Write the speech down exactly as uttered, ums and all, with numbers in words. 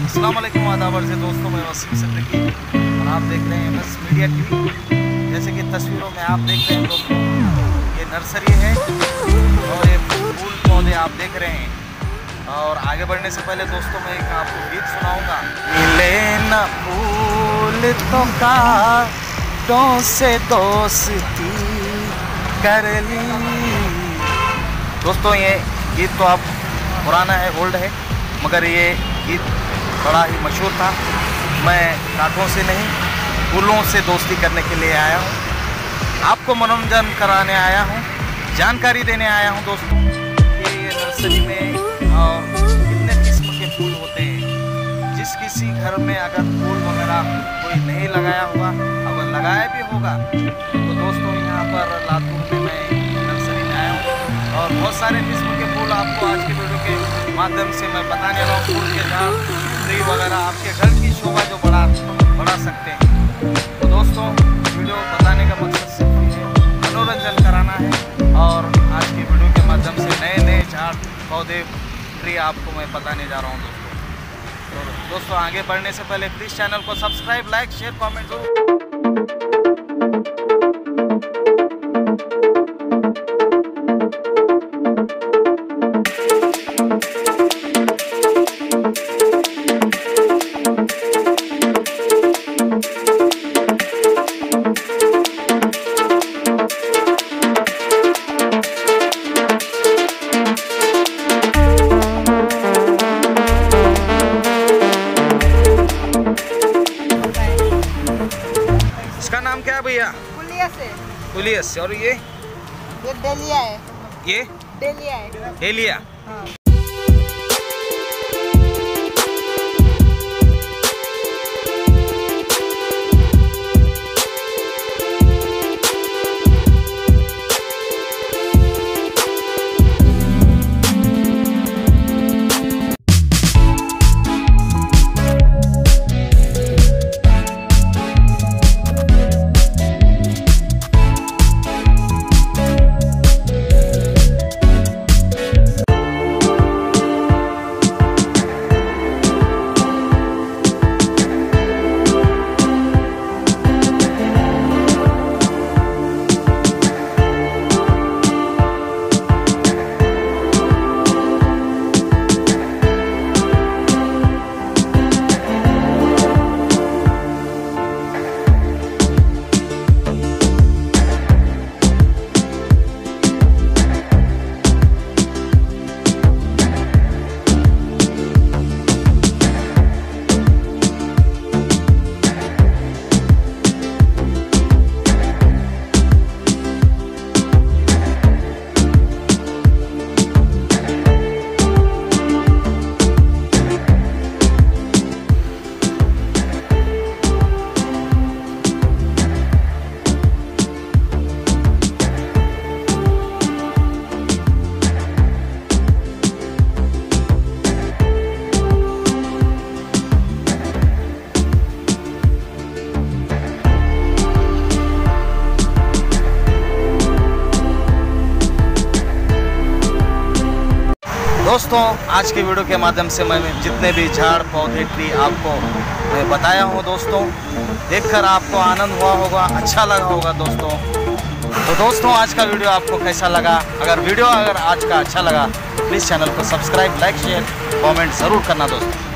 अस्सलाम वालेकुम आदाबर से दोस्तों, मैं वसीम सिद्दीकी और आप देख रहे हैं बस मीडिया टीवी। जैसे कि तस्वीरों में आप देख रहे हैं दोस्तों, ये नर्सरी है और ये फूल पौधे आप देख रहे हैं। और आगे बढ़ने से पहले दोस्तों मैं एक आपको गीत सुनाऊंगा। मिले न फूल तो कांटों से दोस्ती कर ली। दोस्तों ये गीत तो आप पुराना है, ओल्ड है, मगर ये गीत बड़ा ही मशहूर था। मैं कांटों से नहीं फूलों से दोस्ती करने के लिए आया हूँ, आपको मनोरंजन कराने आया हूँ, जानकारी देने आया हूँ दोस्तों कि ये नर्सरी में और कितने किस्म के फूल होते हैं। जिस किसी घर में अगर फूल वगैरह कोई नहीं लगाया हुआ, अगर लगाया भी होगा तो दोस्तों यहाँ पर लातूर में मैं नर्सरी में आया हूँ और बहुत सारे किस्म के फूल आपको आज के वीडियो के माध्यम से मैं बताने वाला हूँ। फूल के झाड़, ट्री वगैरह आपके घर की शोभा जो बढ़ा बढ़ा सकते हैं। तो दोस्तों वीडियो बताने का मकसद सिर्फ ये मनोरंजन कराना है और आज की वीडियो के माध्यम से नए नए झाड़ पौधे ट्री आपको मैं बताने जा रहा हूँ दोस्तों। तो दोस्तों आगे बढ़ने से पहले प्लीज़ चैनल को सब्सक्राइब, लाइक, शेयर, कॉमेंट जरूर। इसका नाम क्या है भैया? पुलियस है। पुलियस। और ये ये डेलिया है। ये डेलिया है। डेलिया। हाँ। दोस्तों आज के वीडियो के माध्यम से मैं जितने भी झाड़ पौधे ट्री आपको मैं बताया हूँ दोस्तों, देखकर आपको आनंद हुआ होगा, अच्छा लगा होगा दोस्तों। तो दोस्तों आज का वीडियो आपको कैसा लगा? अगर वीडियो अगर आज का अच्छा लगा तो प्लीज़ चैनल को सब्सक्राइब, लाइक, शेयर, कमेंट ज़रूर करना दोस्तों।